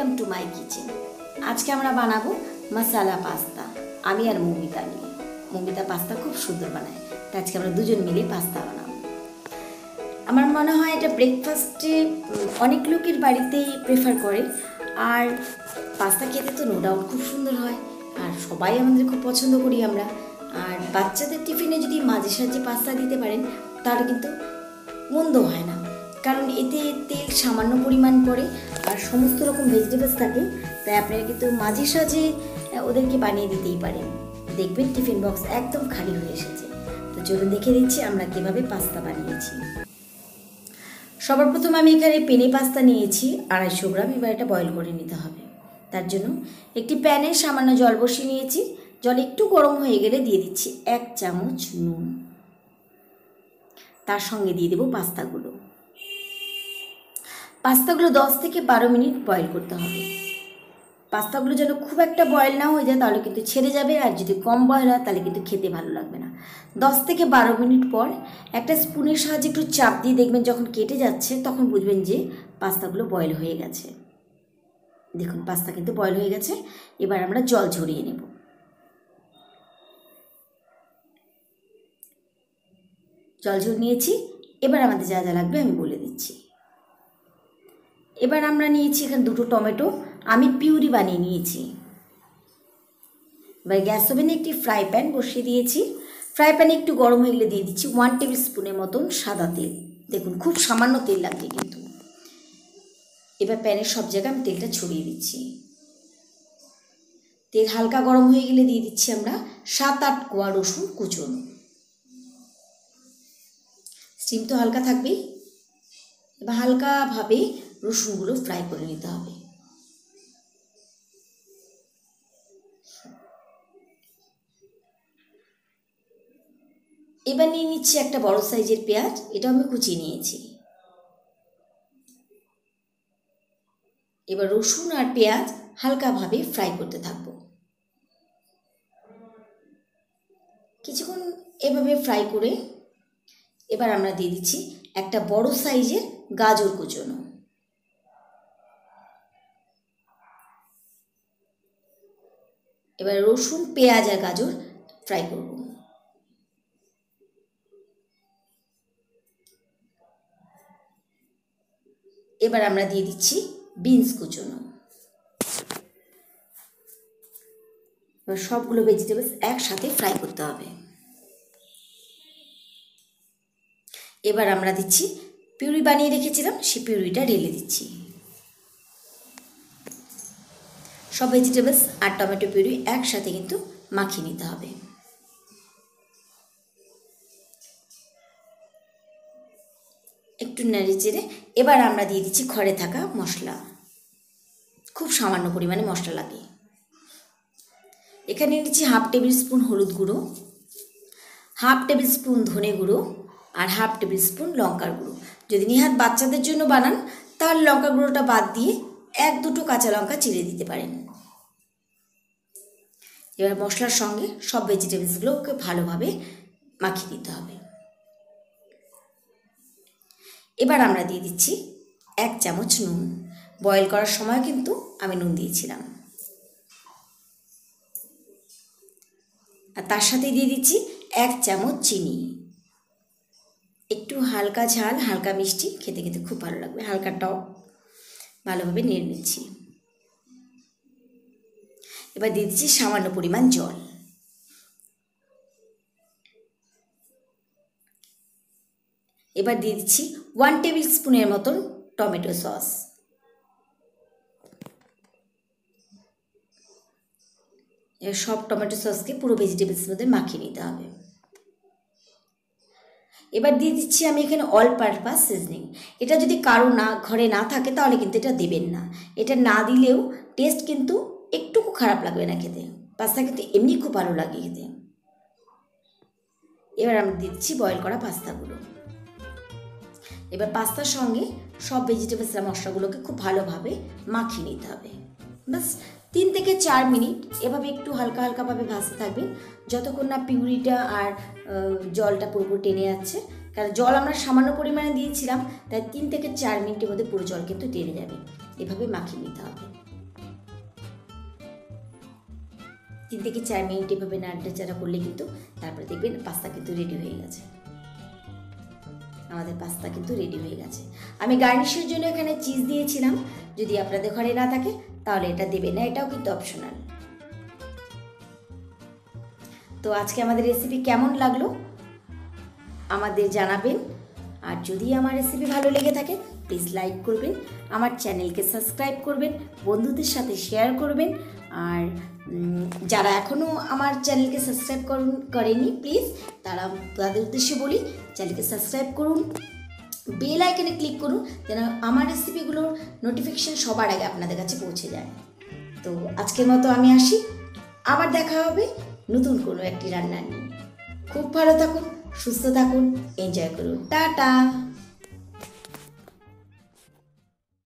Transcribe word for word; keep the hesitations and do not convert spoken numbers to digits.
Welcome to my kitchen. আজকে আমরা বানাবো মশালা পাস্তা। আমি আর মৌমিতা মিলে। মৌমিতা পাস্তা খুব সুন্দর বানায়, তাই আজকে আমরা দুজন মিলে পাস্তা বানাবো। আমার মনে হয় এটা ব্রেকফাস্টে অনেক লোকের বাড়িতেই প্রেফার করে, আর পাস্তা খেতে তো নো ডাউট খুব সুন্দর হয়, আর সবাই আমাদের খুব পছন্দ করি আমরা। আর বাচ্চাদের টিফিনে যদি মাঝে সাঝে পাস্তা দিতে পারেন তাহলে কিন্তু মন্দ হয় না, কারণ এতে তেল সামান্য পরিমাণ পড়ে আর সমস্ত রকম ভেজিটেবলস থাকে, তাই আপনারা কিন্তু মাঝে সাঝে ওদেরকে বানিয়ে দিতেই পারেন। দেখবেন টিফিন বক্স একদম খালি হয়ে এসেছে। তো চলুন দেখে দিচ্ছি আমরা কীভাবে পাস্তা বানিয়েছি। সবার প্রথম আমি এখানে পেনে পাস্তা নিয়েছি আড়াইশো গ্রাম। এবার এটা বয়েল করে নিতে হবে। তার জন্য একটি প্যানে সামান্য জল বসিয়ে নিয়েছি। জল একটু গরম হয়ে গেলে দিয়ে দিচ্ছি এক চামচ নুন, তার সঙ্গে দিয়ে দেবো পাস্তাগুলো। পাস্তাগুলো দশ থেকে বারো মিনিট বয়েল করতে হবে। পাস্তাগুলো যেন খুব একটা বয়েল না হয়ে যায়, তাহলে কিন্তু ছেড়ে যাবে, আর যদি কম বয়েল হয় তাহলে কিন্তু খেতে ভালো লাগবে না। দশ থেকে বারো মিনিট পর একটা স্পুনের সাহায্যে একটু চাপ দিয়ে দেখবেন যখন কেটে যাচ্ছে তখন বুঝবেন যে পাস্তাগুলো বয়েল হয়ে গেছে। দেখুন পাস্তা কিন্তু বয়েল হয়ে গেছে। এবার আমরা জল ঝরিয়ে নেব। জল ঝরিয়ে নিয়েছি। এবার আমাদের যা যা লাগবে আমি বলে দিচ্ছি। এবার আমরা নিয়েছি এখানে দুটো টমেটো, আমি পিউরি বানিয়ে নিয়েছি। এবার গ্যাস ওভেনে একটি ফ্রাই প্যান বসিয়ে দিয়েছি। ফ্রাই প্যানে একটু গরম হয়ে গেলে দিয়ে দিচ্ছি ওয়ান টেবিল স্পুনের মতন সাদা তেল। দেখুন খুব সামান্য তেল লাগবে কিন্তু। এবার প্যানের সব জায়গায় আমি তেলটা ছড়িয়ে দিচ্ছি। তেল হালকা গরম হয়ে গেলে দিয়ে দিচ্ছি আমরা সাত আট কোয়া রসুন কুচনো। স্টিম তো হালকা থাকবেই। এবার হালকাভাবে রসুনগুলো ফ্রাই করে নিতে হবে। এবার নিয়ে নিচ্ছি একটা বড় সাইজের পেঁয়াজ, এটা আমি কুচিয়ে নিয়েছি। এবার রসুন আর পেঁয়াজ হালকাভাবে ফ্রাই করতে থাকবো। কিছুক্ষণ এভাবে ফ্রাই করে এবার আমরা দিয়ে দিচ্ছি একটা বড় সাইজের গাজর কুচনো। এবার রসুন পেঁয়াজ আর গাজর ফ্রাই করব। এবার আমরা দিয়ে দিচ্ছি বিনস কুচনো। এবার সবগুলো ভেজিটেবলস একসাথে ফ্রাই করতে হবে। এবার আমরা দিচ্ছি পিউরি বানিয়ে রেখেছিলাম, সেই পিউরিটা ঢেলে দিচ্ছি। সব ভেজিটেবলস আর টমেটো পিউরি একসাথে কিন্তু মাখিয়ে নিতে হবে। একটু নেড়ে চেড়ে এবার আমরা দিয়ে দিচ্ছি ঘরে থাকা মশলা। খুব সামান্য পরিমাণে মশলা লাগে। এখানে দিচ্ছি হাফ টেবিল স্পুন হলুদ গুঁড়ো, হাফ টেবিল স্পুন ধনে গুঁড়ো আর হাফ টেবিল স্পুন লঙ্কার গুঁড়ো। যদি নিহাত বাচ্চাদের জন্য বানান তাহলে লঙ্কা গুঁড়োটা বাদ দিয়ে এক দুটো কাঁচা লঙ্কা চিড়ে দিতে পারেন। এবার মশলার সঙ্গে সব ভেজিটেবলসগুলোকে ভালোভাবে মাখিয়ে দিতে হবে। এবার আমরা দিয়ে দিচ্ছি এক চামচ নুন। বয়েল করার সময় কিন্তু আমি নুন দিয়েছিলাম। আর তার সাথে দিয়ে দিচ্ছি এক চামচ চিনি। একটু হালকা ঝাল হালকা মিষ্টি, খেতে খেতে খুব ভালো লাগবে। হালকা টক, ভালোভাবে নেড়ে নিচ্ছি। এবার দিয়ে দিচ্ছি সামান্য পরিমাণ জল। এবার দিয়ে দিচ্ছি ওয়ান টেবিল স্পুনের মতন টমেটো সস। এবার সব টমেটো সসকে পুরো ভেজিটেবলসের মধ্যে মাখিয়ে নিতে হবে। এবার দিয়ে দিচ্ছি আমি এখানে অল পারপাস সিজনিং। এটা যদি কারো না ঘরে না থাকে তাহলে কিন্তু এটা দেবেন না। এটা না দিলেও টেস্ট কিন্তু একটুকু খারাপ লাগবে না খেতে। পাস্তা কিন্তু এমনি খুব ভালো লাগে খেতে। এবার আমি দিচ্ছি বয়েল করা পাস্তাগুলো। এবার পাস্তার সঙ্গে সব ভেজিটেবলস আর মশলাগুলোকে খুব ভালোভাবে মাখিয়ে নিতে হবে। বাস তিন থেকে চার মিনিট এভাবে একটু হালকা হালকাভাবে ভাজতে থাকবেন, যতক্ষণ না পিউরিটা আর জলটা পুরোপুরি টেনে যাচ্ছে। কারণ জল আমরা সামান্য পরিমাণে দিয়েছিলাম, তাই তিন থেকে চার মিনিটের মধ্যে পুরো জল কিন্তু টেনে যাবে। এভাবে মাখিয়ে নিতে হবে। তিন থেকে চার মিনিট এভাবে নাড়াচাড়া করলে কিন্তু তারপরে দেখবেন পাস্তা কিন্তু রেডি হয়ে গেছে। আমাদের পাস্তা কিন্তু রেডি হয়ে গেছে। আমি গার্নিশের জন্য এখানে চিজ দিয়েছিলাম, যদি আপনাদের ঘরে না থাকে তাহলে এটা দেবেন না, এটাও কিন্তু অপশনাল। তো আজকে আমাদের রেসিপি কেমন লাগলো আমাদের জানাবেন, আর যদি আমার রেসিপি ভালো লেগে থাকে প্লিজ লাইক করবেন, আমার চ্যানেলকে সাবস্ক্রাইব করবেন, বন্ধুদের সাথে শেয়ার করবেন। আর যারা এখনও আমার চ্যানেলকে সাবস্ক্রাইব করুন করেনি প্লিজ তারা তাদের উদ্দেশ্যে বলি চ্যানেলকে সাবস্ক্রাইব করুন, বেল আইকনে ক্লিক করুন যেন আমার রেসিপিগুলোর নোটিফিকেশান সবার আগে আপনাদের কাছে পৌঁছে যায়। তো আজকের মতো আমি আসি, আবার দেখা হবে নতুন কোনো একটি রান্না নিয়ে। খুব ভালো থাকুন, সুস্থ থাকুন, এনজয় করুন, টাটা।